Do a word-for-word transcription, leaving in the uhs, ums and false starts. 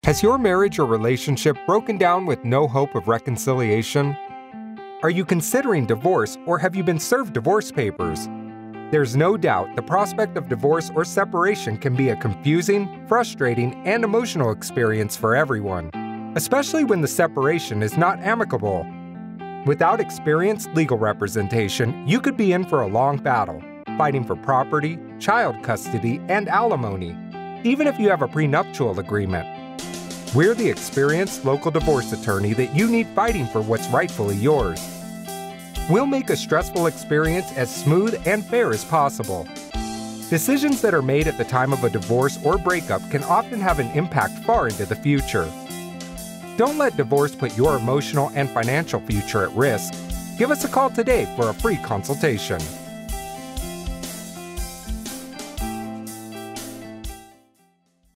Has your marriage or relationship broken down with no hope of reconciliation? Are you considering divorce, or have you been served divorce papers? There's no doubt the prospect of divorce or separation can be a confusing, frustrating, and emotional experience for everyone, especially when the separation is not amicable. Without experienced legal representation, you could be in for a long battle, fighting for property, child custody, and alimony, even if you have a prenuptial agreement. We're the experienced local divorce attorney that you need fighting for what's rightfully yours. We'll make a stressful experience as smooth and fair as possible. Decisions that are made at the time of a divorce or breakup can often have an impact far into the future. Don't let divorce put your emotional and financial future at risk. Give us a call today for a free consultation.